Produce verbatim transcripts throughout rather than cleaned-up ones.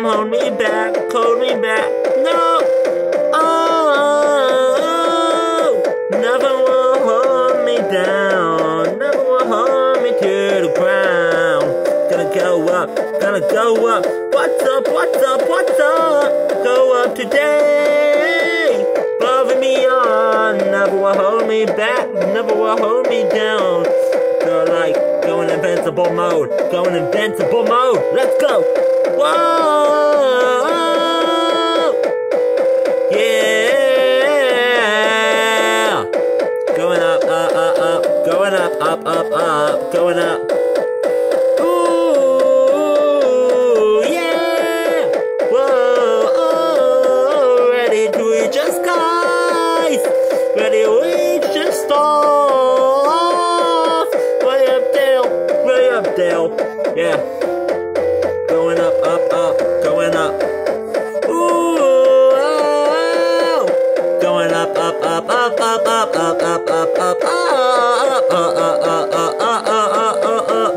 hold me back, hold me back. No, oh, never will hold me down, never will hold me to the ground. Gonna go up, gonna go up. What's up, what's up, what's up? Go up today, above and beyond. Never will hold me back, never will hold me down. So like, go in invincible mode, go in invincible mode. Let's go. Whoa, yeah. Going up, up, up, up, going up, up, up, up, going up. Ooh, yeah. Whoa, oh, ready to reach the skies, ready to reach the stars. Way up there, way up there, yeah. Going up, up, up, going up. Ooh, oh, going up, up, up, up, up, up, up, up, up, up, up, up, up, up, up, up, up, up, up.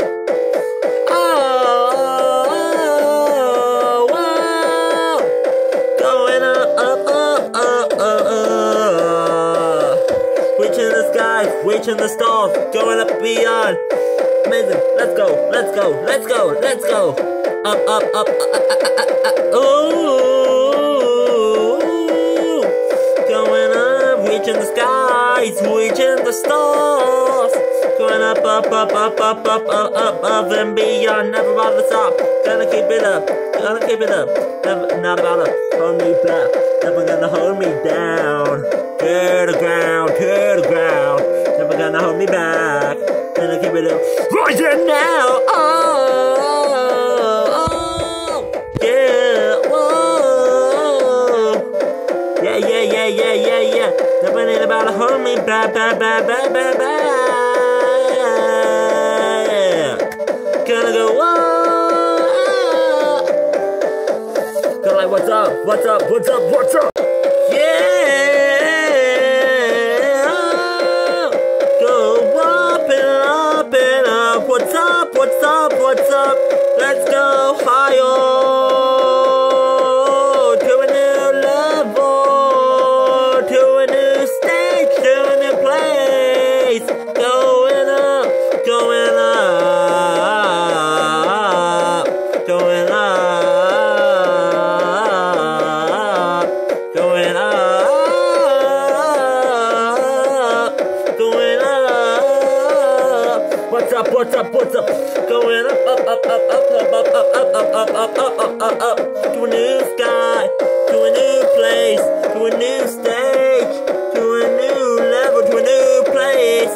Oh, wow. Going up, up, up, up, up, up. Reaching the skies, reaching the stars, going up beyond. Amazing. Let's go, let's go, let's go, let's go. Up, up, up, uh, uh, uh, uh, uh, ooh, going up, reaching the skies, reaching the stars, going up, up, up, up, up, up, up, up, up and beyond. Never about to stop, gonna keep it up, gonna keep it up. Never, not about to hold me back, never gonna hold me down. To the ground, to the ground, never gonna hold me back. Gonna keep it up, rising now. Oh. Yeah, yeah, yeah, yeah, yeah, yeah. Never ain't about to hold me back, back, back, back, back, back. Gonna go, whoa. Go like, what's up, what's up, what's up, what's up? Yeah. Go up and up and up. What's up, what's up, what's up? Let's go higher. What's up, what's up, what's up? Going up, up, up, up, up, up, up, up, up, up, up, up, up, up, up, up, to a new sky, to a new place, to a new stage, to a new level, to a new place,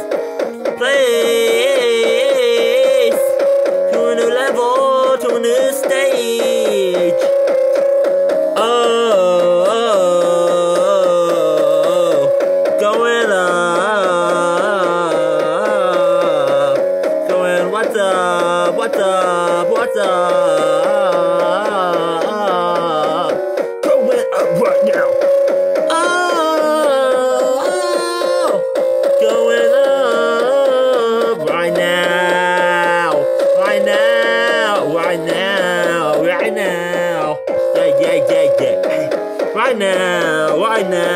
place, to a new level, to a new stage. Oh, oh, oh, going up. What's up, what's up, what's up? Going up right now. Oh, going up right now. Right now, right now, right now. Yeah, yeah, yeah, yeah. Right now, right now.